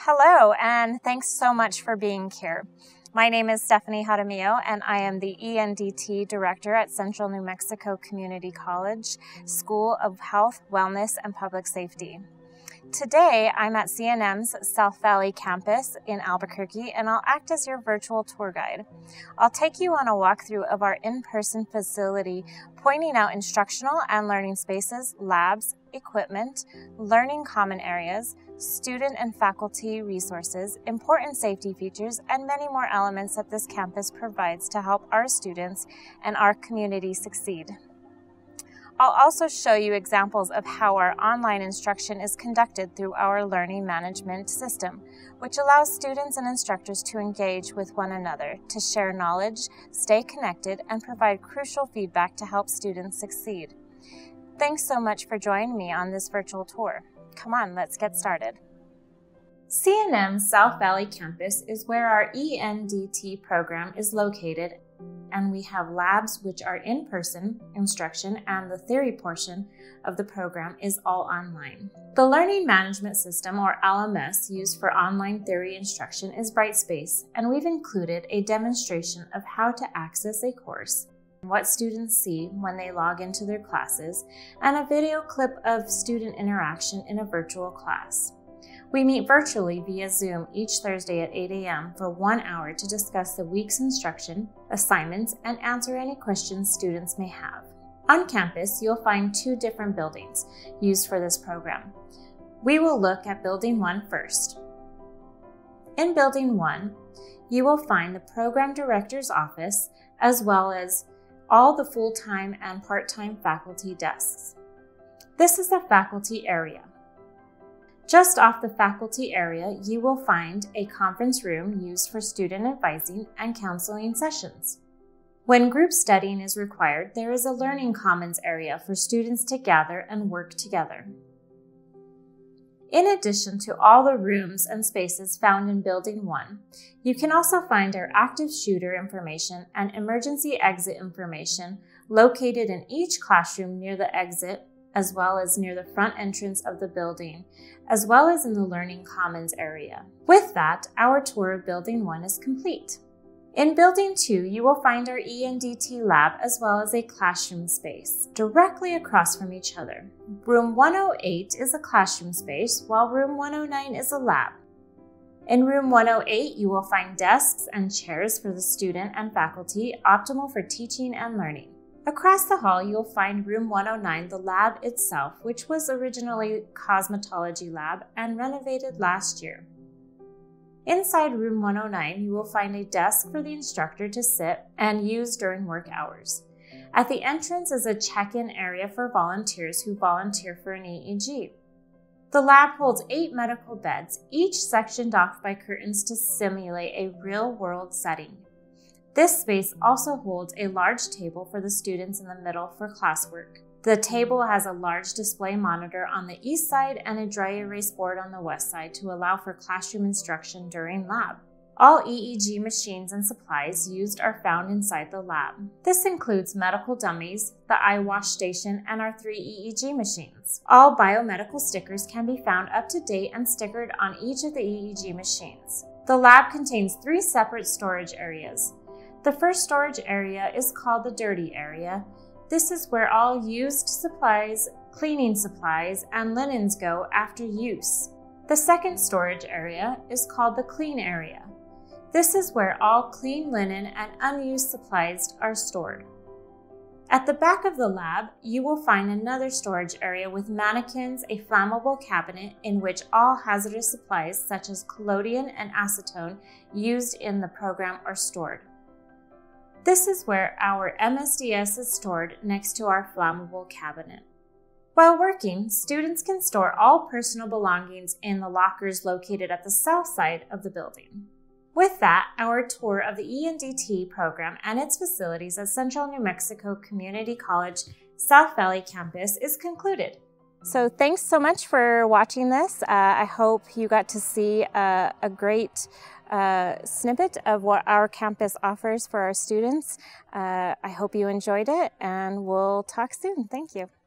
Hello, and thanks so much for being here. My name is Stephanie Jaramillo, and I am the ENDT Director at Central New Mexico Community College School of Health, Wellness, and Public Safety. Today, I'm at CNM's South Valley campus in Albuquerque, and I'll act as your virtual tour guide. I'll take you on a walkthrough of our in-person facility, pointing out instructional and learning spaces, labs, equipment, learning common areas, student and faculty resources, important safety features, and many more elements that this campus provides to help our students and our community succeed. I'll also show you examples of how our online instruction is conducted through our learning management system, which allows students and instructors to engage with one another, to share knowledge, stay connected, and provide crucial feedback to help students succeed. Thanks so much for joining me on this virtual tour. Come on, let's get started. CNM's South Valley campus is where our ENDT program is located, and we have labs which are in-person instruction, and the theory portion of the program is all online. The Learning Management System, or LMS, used for online theory instruction is Brightspace, and we've included a demonstration of how to access a course, what students see when they log into their classes, and a video clip of student interaction in a virtual class. We meet virtually via Zoom each Thursday at 8 a.m. for 1 hour to discuss the week's instruction, assignments, and answer any questions students may have. On campus, you'll find 2 different buildings used for this program. We will look at Building 1 first. In Building 1, you will find the Program Director's office, as well as all the full-time and part-time faculty desks. This is the faculty area. Just off the faculty area, you will find a conference room used for student advising and counseling sessions. When group studying is required, there is a learning commons area for students to gather and work together. In addition to all the rooms and spaces found in Building 1, you can also find our active shooter information and emergency exit information located in each classroom near the exit, as well as near the front entrance of the building, as well as in the Learning Commons area. With that, our tour of Building 1 is complete. In Building 2, you will find our ENDT lab as well as a classroom space, directly across from each other. Room 108 is a classroom space, while Room 109 is a lab. In Room 108, you will find desks and chairs for the student and faculty, optimal for teaching and learning. Across the hall, you'll find Room 109, the lab itself, which was originally cosmetology lab and renovated last year. Inside Room 109, you will find a desk for the instructor to sit and use during work hours. At the entrance is a check-in area for volunteers who volunteer for an EEG. The lab holds 8 medical beds, each sectioned off by curtains to simulate a real-world setting. This space also holds a large table for the students in the middle for classwork. The table has a large display monitor on the east side and a dry erase board on the west side to allow for classroom instruction during lab. All EEG machines and supplies used are found inside the lab. This includes medical dummies, the eye wash station, and our 3 EEG machines. All biomedical stickers can be found up to date and stickered on each of the EEG machines. The lab contains 3 separate storage areas. The first storage area is called the dirty area. This is where all used supplies, cleaning supplies, and linens go after use. The second storage area is called the clean area. This is where all clean linen and unused supplies are stored. At the back of the lab, you will find another storage area with mannequins, a flammable cabinet in which all hazardous supplies such as collodion and acetone used in the program are stored. This is where our MSDS is stored next to our flammable cabinet. While working, students can store all personal belongings in the lockers located at the south side of the building. With that, our tour of the ENDT program and its facilities at Central New Mexico Community College South Valley campus is concluded. So thanks so much for watching this. I hope you got to see a great snippet of what our campus offers for our students. I hope you enjoyed it, and we'll talk soon. Thank you.